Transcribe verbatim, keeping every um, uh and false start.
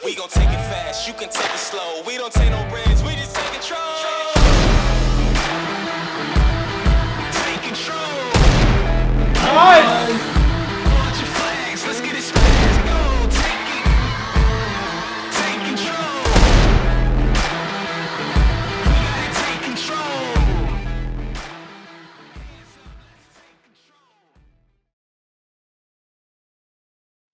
We gon' take it fast, you can take it slow. We don't take no bread.